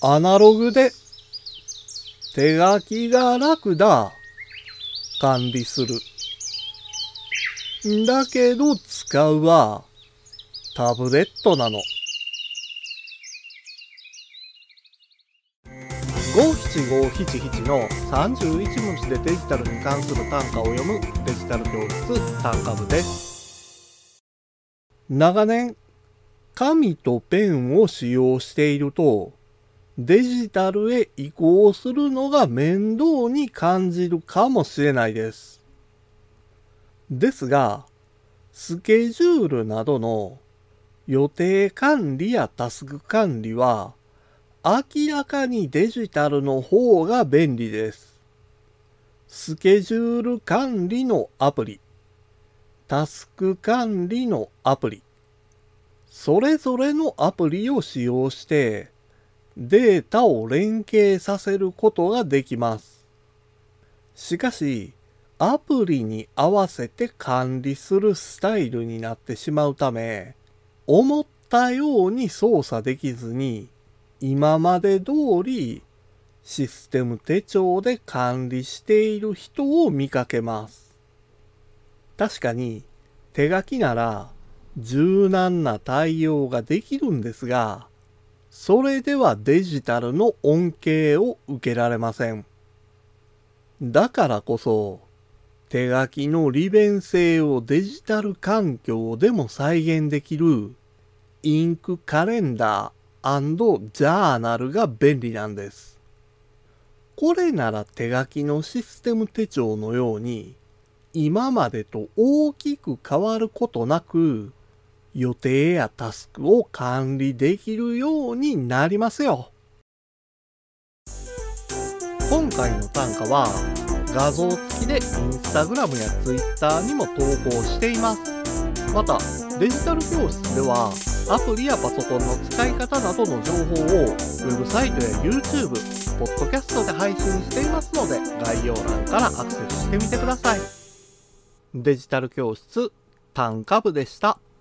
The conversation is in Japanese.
アナログで手書きが楽だ。管理する。だけど使うはタブレットなの。57577の31文字でデジタルに関する単価を読むデジタル教室単価部です。長年、紙とペンを使用していると、デジタルへ移行するのが面倒に感じるかもしれないです。ですが、スケジュールなどの予定管理やタスク管理は、明らかにデジタルの方が便利です。スケジュール管理のアプリ、タスク管理のアプリ、それぞれのアプリを使用してデータを連携させることができます。しかし、アプリに合わせて管理するスタイルになってしまうため、思ったように操作できずに、今まで通りシステム手帳で管理している人を見かけます。確かに手書きなら柔軟な対応ができるんですが、それではデジタルの恩恵を受けられません。だからこそ、手書きの利便性をデジタル環境でも再現できるインクカレンダー&ジャーナルが便利なんです。これなら手書きのシステム手帳のように今までと大きく変わることなく予定やタスクを管理できるようになりますよ。今回の単価は画像付きでインスタグラムやツイッターにも投稿しています。またデジタル教室ではアプリやパソコンの使い方などの情報をウェブサイトや YouTube、ポッドキャストで配信していますので概要欄からアクセスしてみてください。デジタル教室単価部でした。